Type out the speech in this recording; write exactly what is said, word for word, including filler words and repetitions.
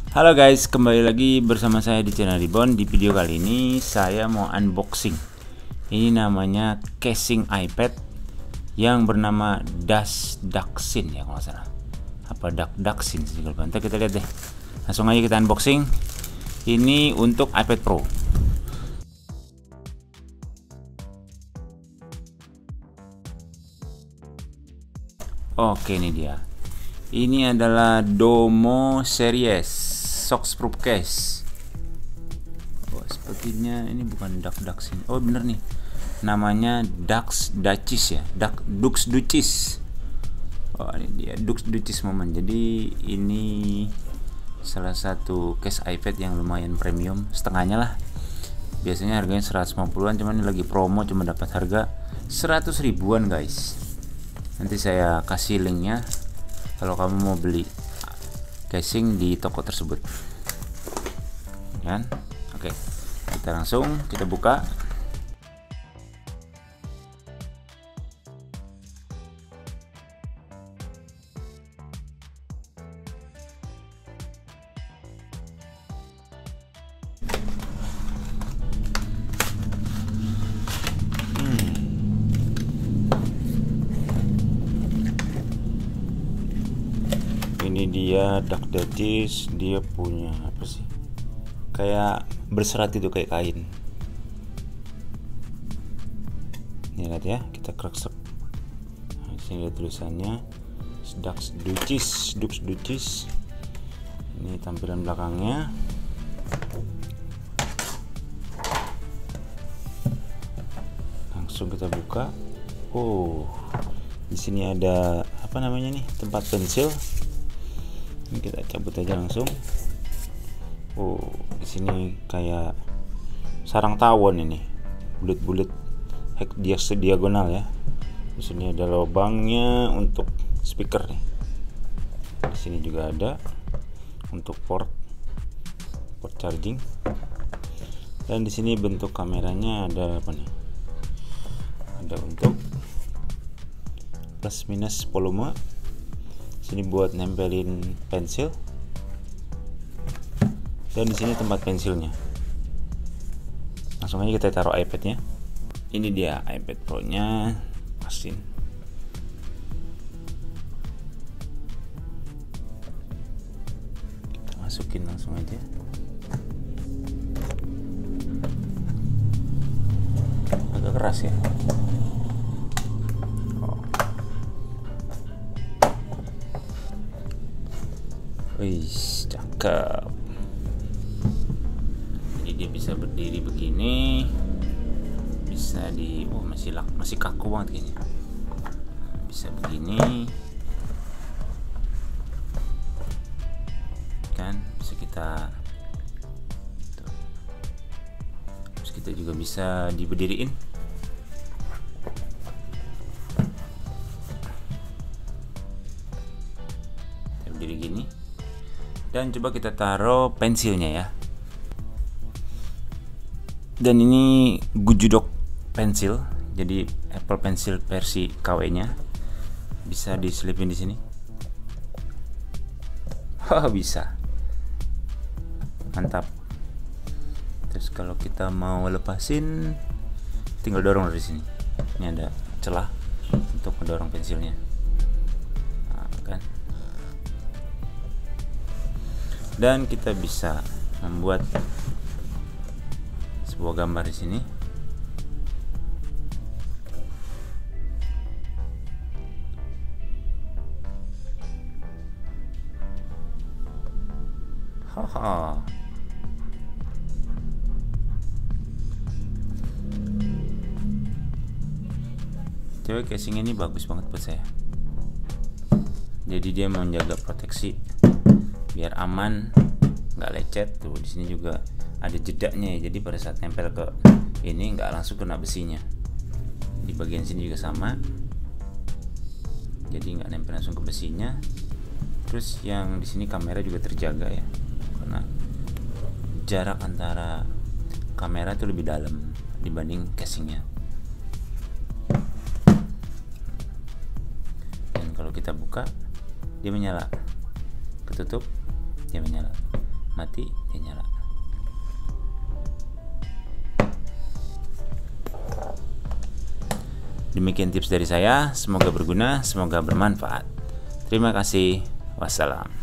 Halo guys, kembali lagi bersama saya di channel Ribon. Di video kali ini saya mau unboxing. Ini namanya casing iPad yang bernama Dasdaksin ya kalau nggak salah. Apa Dakdaksin sih kalau nanti kita lihat deh. Langsung aja kita unboxing. Ini untuk iPad Pro. Oke, ini dia. Ini adalah Domo Series Shockproof Case. Oh, sepertinya ini bukan Dakdaksin. Oh, bener nih. Namanya Dux Duchess ya. Dak Dux Duchess. Oh, ini dia Dux Duchess Moment. Jadi ini salah satu case iPad yang lumayan premium, setengahnya lah. Biasanya harganya seratus lima puluhan, cuman ini lagi promo cuma dapat harga seratus ribuan, guys. Nanti saya kasih linknya kalau kamu mau beli casing di toko tersebut kan. Oke, kita langsung kita buka. Ini dia Dakdaksin, dia punya apa sih, kayak berserat itu, kayak kain. Ini lihat ya, kita kreksek. Nah, sini ada tulisannya Dux Duchess, Dux Duchess. Ini tampilan belakangnya. Langsung kita buka. Oh, di sini ada apa namanya nih, tempat pensil. Ini kita cabut aja langsung. Oh, di sini kayak sarang tawon ini, bulat-bulat, dia diagonal ya. Di sini ada lubangnya untuk speaker nih. Di sini juga ada untuk port port charging. Dan di sini bentuk kameranya ada apa nih? Ada untuk plus minus volume. Sini buat nempelin pensil, dan di sini tempat pensilnya. Langsung aja kita taruh iPadnya. Ini dia iPad Pro nya, pasin. Kita masukin langsung aja. Agak keras ya. Wih, cakep. Jadi dia bisa berdiri begini, bisa di, oh masih lak, masih kaku banget kayaknya. Bisa begini, kan? Bisa kita, tuh. Terus kita juga bisa diberdiriin. Kita berdiri gini. Dan coba kita taruh pensilnya ya. Dan ini Gujudok pensil, jadi Apple Pencil versi K W nya. Bisa diselipin di sini. Oh, bisa. Mantap. Terus kalau kita mau lepasin, tinggal dorong dari sini. Ini ada celah untuk mendorong pensilnya. Nah, kan? Dan kita bisa membuat sebuah gambar di sini. Haha. Cewek casing ini bagus banget buat saya. Jadi dia menjaga proteksi biar aman, nggak lecet. Tuh di sini juga ada jedaknya ya, jadi pada saat nempel ke ini nggak langsung kena besinya. Di bagian sini juga sama, jadi nggak nempel langsung ke besinya. Terus yang di sini kamera juga terjaga ya, karena jarak antara kamera itu lebih dalam dibanding casingnya. Dan kalau kita buka, dia menyala, ketutup, dia menyala. mati dia nyala. Demikian tips dari saya, semoga berguna, semoga bermanfaat. Terima kasih. Wassalam.